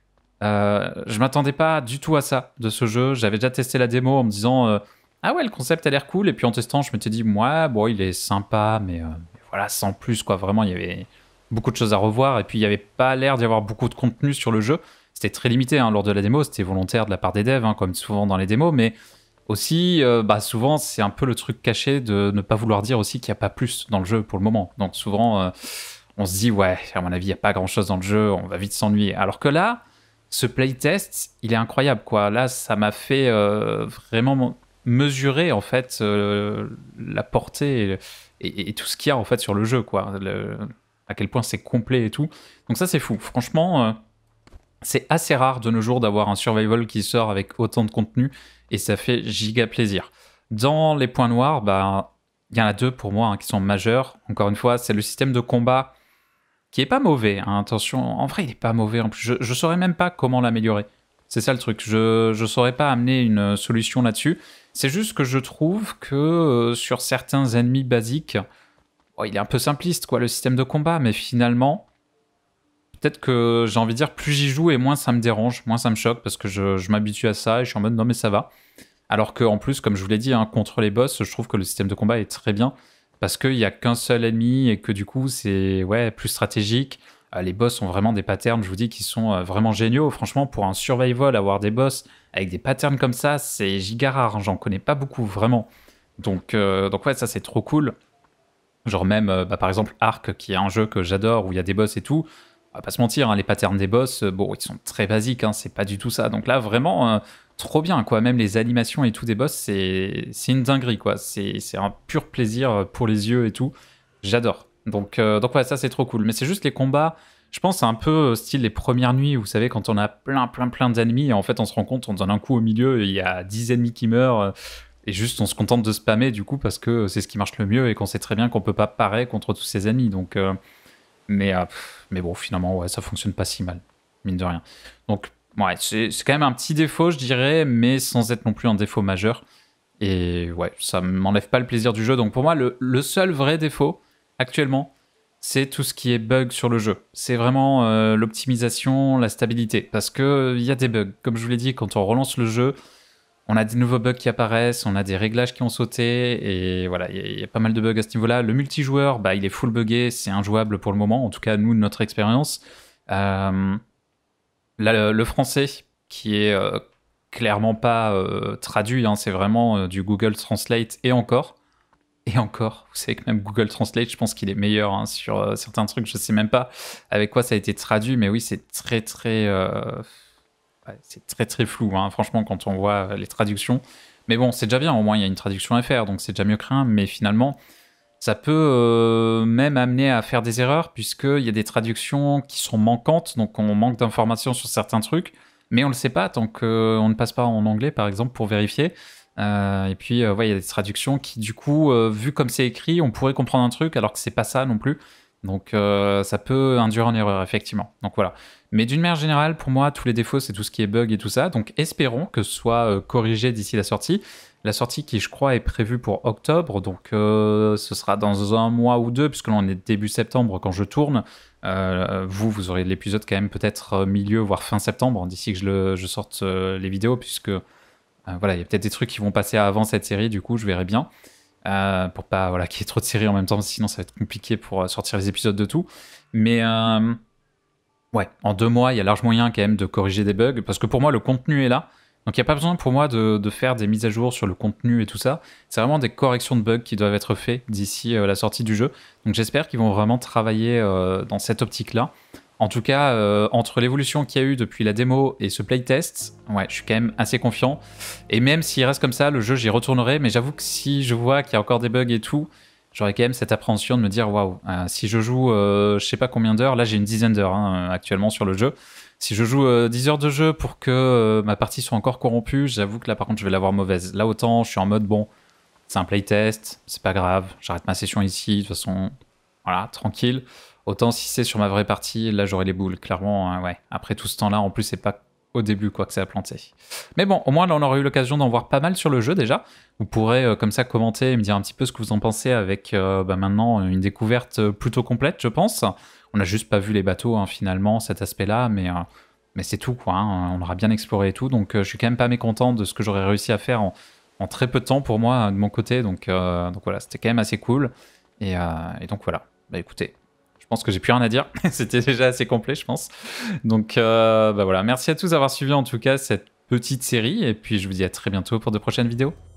Speaker 1: Euh, je m'attendais pas du tout à ça de ce jeu. J'avais déjà testé la démo en me disant euh, ah ouais, le concept a l'air cool. Et puis en testant, je m'étais dit ouais, bon, il est sympa, mais, euh, mais voilà, sans plus quoi. Vraiment, il y avait beaucoup de choses à revoir. Et puis il y avait pas l'air d'y avoir beaucoup de contenu sur le jeu. C'était très limité hein, lors de la démo. C'était volontaire de la part des devs, hein, comme souvent dans les démos, mais aussi, euh, bah souvent, c'est un peu le truc caché de ne pas vouloir dire aussi qu'il n'y a pas plus dans le jeu pour le moment. Donc souvent, euh, on se dit ouais, à mon avis, il n'y a pas grand chose dans le jeu. On va vite s'ennuyer. Alors que là. Ce playtest, il est incroyable, quoi. Là, ça m'a fait euh, vraiment mesurer, en fait, euh, la portée et, et, et tout ce qu'il y a, en fait, sur le jeu, quoi. Le, à quel point c'est complet et tout. Donc ça, c'est fou. Franchement, euh, c'est assez rare de nos jours d'avoir un survival qui sort avec autant de contenu et ça fait giga plaisir. Dans les points noirs, bah, il y en a deux pour moi hein, qui sont majeurs. Encore une fois, c'est le système de combat qui est pas mauvais, hein, attention, en vrai il est pas mauvais en plus, je, je saurais même pas comment l'améliorer. C'est ça le truc, je, je saurais pas amener une solution là-dessus. C'est juste que je trouve que euh, sur certains ennemis basiques, oh, il est un peu simpliste quoi le système de combat, mais finalement, peut-être que j'ai envie de dire plus j'y joue et moins ça me dérange, moins ça me choque parce que je, je m'habitue à ça et je suis en mode non mais ça va. Alors qu'en plus, comme je vous l'ai dit, hein, contre les boss, je trouve que le système de combat est très bien. Parce qu'il n'y a qu'un seul ennemi et que du coup, c'est ouais, plus stratégique. Euh, les boss ont vraiment des patterns, je vous dis, qui sont euh, vraiment géniaux. Franchement, pour un survival, avoir des boss avec des patterns comme ça, c'est giga rare. Hein, j'en connais pas beaucoup, vraiment. Donc, euh, donc ouais, ça, c'est trop cool. Genre même, euh, bah, par exemple, Ark, qui est un jeu que j'adore, où il y a des boss et tout. On va pas se mentir, hein, les patterns des boss, euh, bon, ils sont très basiques, hein, c'est pas du tout ça. Donc là, vraiment... Euh, trop bien, quoi. Même les animations et tout des boss, c'est une dinguerie, quoi. C'est un pur plaisir pour les yeux et tout. J'adore. Donc, euh, donc ouais, ça, c'est trop cool. Mais c'est juste les combats, je pense, c'est un peu style les premières nuits, vous savez, quand on a plein, plein, plein d'ennemis, et en fait, on se rend compte, on donne un coup au milieu, et il y a dix ennemis qui meurent, et juste, on se contente de spammer, du coup, parce que c'est ce qui marche le mieux, et qu'on sait très bien qu'on peut pas parer contre tous ces ennemis. Donc, euh, mais, euh, mais bon, finalement, ouais, ça fonctionne pas si mal, mine de rien. Donc, ouais, c'est quand même un petit défaut, je dirais, mais sans être non plus un défaut majeur. Et ouais, ça m'enlève pas le plaisir du jeu. Donc pour moi, le, le seul vrai défaut, actuellement, c'est tout ce qui est bug sur le jeu. C'est vraiment euh, l'optimisation, la stabilité. Parce qu'il y a des bugs. Comme je vous l'ai dit, quand on relance le jeu, on a des nouveaux bugs qui apparaissent, on a des réglages qui ont sauté, et voilà, il y, y a pas mal de bugs à ce niveau-là. Le multijoueur, bah, il est full buggé, c'est injouable pour le moment, en tout cas, nous, de notre expérience. Euh... Là, le, le français, qui est euh, clairement pas euh, traduit, hein, c'est vraiment euh, du Google Translate et encore. Et encore, vous savez que même Google Translate, je pense qu'il est meilleur hein, sur euh, certains trucs, je sais même pas avec quoi ça a été traduit, mais oui, c'est très très... Euh... Ouais, c'est très très flou, hein, franchement, quand on voit les traductions. Mais bon, c'est déjà bien, au moins il y a une traduction à faire, donc c'est déjà mieux que rien, mais finalement... Ça peut euh, même amener à faire des erreurs, puisqu'il y a des traductions qui sont manquantes, donc on manque d'informations sur certains trucs, mais on ne le sait pas tant qu'on ne passe pas en anglais, par exemple, pour vérifier. Euh, et puis, euh, ouais, il y a des traductions qui, du coup, euh, vu comme c'est écrit, on pourrait comprendre un truc alors que c'est pas ça non plus. Donc, euh, ça peut induire en erreur, effectivement. Donc, voilà. Mais d'une manière générale, pour moi, tous les défauts, c'est tout ce qui est bug et tout ça. Donc, espérons que ce soit euh, corrigé d'ici la sortie. La sortie qui, je crois, est prévue pour octobre. Donc, euh, ce sera dans un mois ou deux, puisque là, on est début septembre quand je tourne. Euh, vous, vous aurez l'épisode quand même peut-être milieu, voire fin septembre, d'ici que je, le, je sorte euh, les vidéos, puisque... Euh, voilà, il y a peut-être des trucs qui vont passer avant cette série, du coup, je verrai bien. Euh, pour pas voilà, qu'il y ait trop de séries en même temps, sinon ça va être compliqué pour sortir les épisodes de tout. Mais euh, ouais, en deux mois, il y a large moyen quand même de corriger des bugs, parce que pour moi, le contenu est là. Donc il n'y a pas besoin pour moi de, de faire des mises à jour sur le contenu et tout ça. C'est vraiment des corrections de bugs qui doivent être faites d'ici euh, la sortie du jeu. Donc j'espère qu'ils vont vraiment travailler euh, dans cette optique-là. En tout cas, euh, entre l'évolution qu'il y a eu depuis la démo et ce playtest, ouais, je suis quand même assez confiant. Et même s'il reste comme ça, le jeu, j'y retournerai. Mais j'avoue que si je vois qu'il y a encore des bugs et tout, j'aurais quand même cette appréhension de me dire, waouh, euh, si je joue, euh, je sais pas combien d'heures, là j'ai une dizaine d'heures hein, actuellement sur le jeu. Si je joue euh, dix heures de jeu pour que euh, ma partie soit encore corrompue, j'avoue que là par contre je vais l'avoir mauvaise. Là autant, je suis en mode, bon, c'est un playtest, c'est pas grave, j'arrête ma session ici, de toute façon, voilà, tranquille. Autant si c'est sur ma vraie partie, là j'aurai les boules, clairement, hein, ouais. Après tout ce temps-là, en plus c'est pas au début quoi que ça a planté. Mais bon, au moins là on aura eu l'occasion d'en voir pas mal sur le jeu déjà. Vous pourrez euh, comme ça commenter et me dire un petit peu ce que vous en pensez avec euh, bah, maintenant une découverte plutôt complète, je pense. On n'a juste pas vu les bateaux hein, finalement, cet aspect-là, mais, euh, mais c'est tout quoi. Hein. On aura bien exploré et tout, donc euh, je suis quand même pas mécontent de ce que j'aurais réussi à faire en, en très peu de temps pour moi de mon côté. Donc, euh, donc voilà, c'était quand même assez cool. Et, euh, et donc voilà, bah écoutez. Je pense que j'ai plus rien à dire, c'était déjà assez complet je pense. Donc euh, bah voilà, merci à tous d'avoir suivi en tout cas cette petite série et puis je vous dis à très bientôt pour de prochaines vidéos.